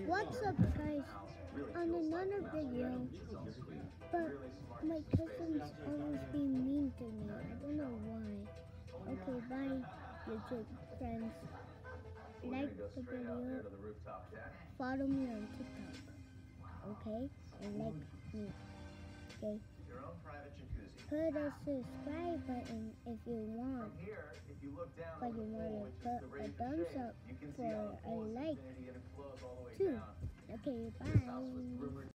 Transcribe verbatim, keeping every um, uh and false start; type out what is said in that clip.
What's up, guys? On another video, but my cousin's always being mean to me. I don't know why. Okay, bye, YouTube friends. Like the video, follow me on TikTok, okay? And like me, okay? Put a subscribe button if you want, but you want to put a thumbs up for a like too. Okay, bye.